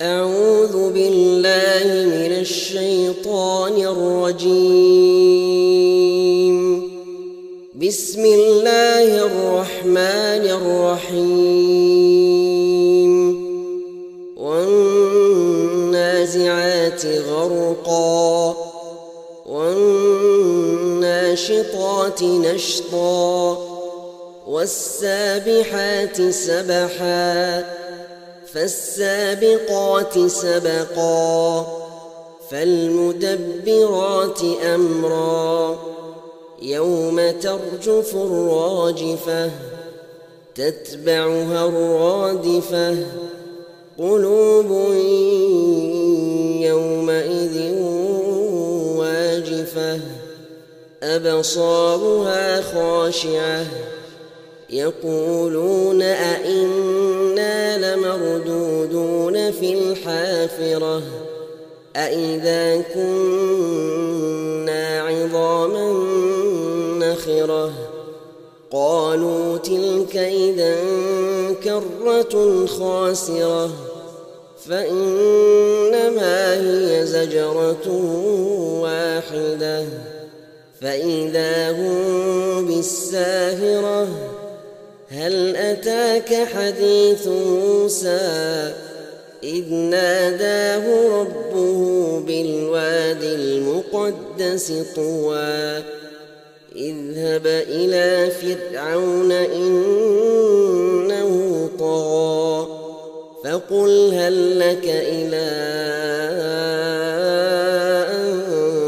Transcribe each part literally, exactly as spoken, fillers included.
أعوذ بالله من الشيطان الرجيم. بسم الله الرحمن الرحيم. والنازعات غرقا والناشطات نشطا والسابحات سبحا فالسابقات سبقا فالمدبرات أمرا يوم ترجف الراجفة تتبعها الرادفة قلوب يومئذ واجفة أبصارها خاشعة يقولون أئنا لمردودون في الحافرة أئذا كنا عظاما نخرة قالوا تلك إذا كرة خاسرة فإنما هي زجرة واحدة فإذا هم بالساهرة هل أتاك حديث موسى إذ ناداه ربه بالواد المقدس طوى اذهب إلى فرعون إنه طغى فقل هل لك إلى أن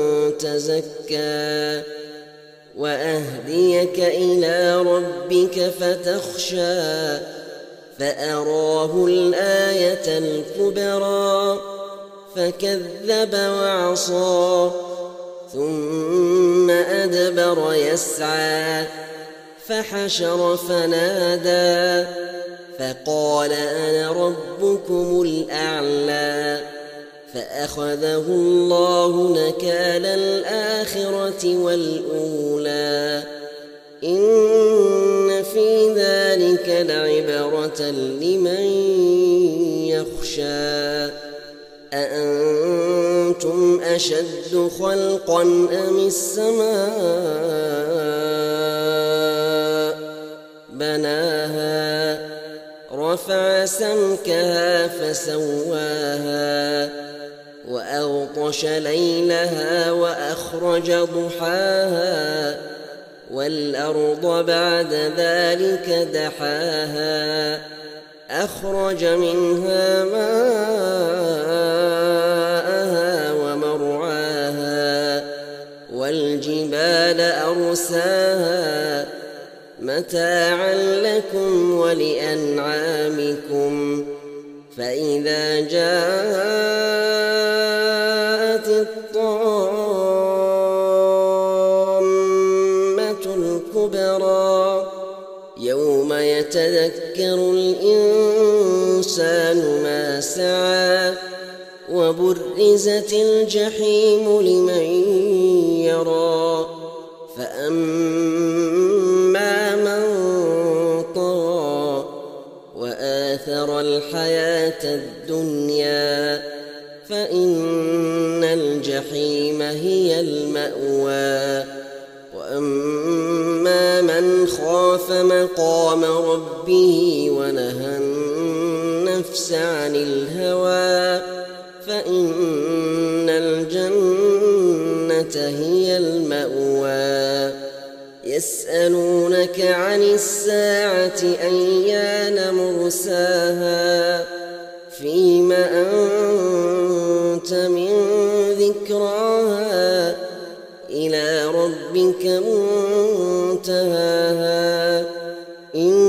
تزكى وأهديك إلى ربك فتخشى فأراه الآية الكبرى فكذب وعصى ثم أدبر يسعى فحشر فنادى فقال أنا ربكم الأعلى فأخذه الله نكال الآخرة والأولى إن في ذلك لعبرة لمن يخشى أأنتم أشد خلقا أم السماء بناها رفع سمكها فسواها وأغطش ليلها وأخرج ضحاها والأرض بعد ذلك دحاها أخرج منها ماءها ومرعاها والجبال أرساها متاعا لكم ولأنعامكم فإذا جاءت الطامة الكبرى يوم يتذكر الإنسان ما سعى وبرزت الجحيم لمن يرى فأما من طغى وآثر الحياة الدنيا فإن الجحيم هي المأوى وأما من خاف مقام ربه ونهى النفس عن الهوى فإن الجنة هي المأوى يسألونك عن الساعة أيان مرساها فيم أنت من ذكراها إلى ربك منتهاها